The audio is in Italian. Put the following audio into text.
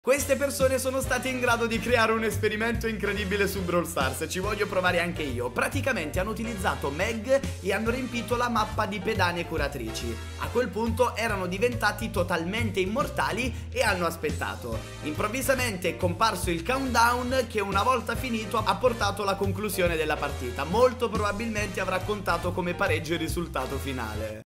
Queste persone sono state in grado di creare un esperimento incredibile su Brawl Stars, ci voglio provare anche io. Praticamente hanno utilizzato Meg e hanno riempito la mappa di pedane curatrici. A quel punto erano diventati totalmente immortali e hanno aspettato. Improvvisamente è comparso il countdown che una volta finito ha portato alla conclusione della partita. Molto probabilmente avrà contato come pareggio il risultato finale.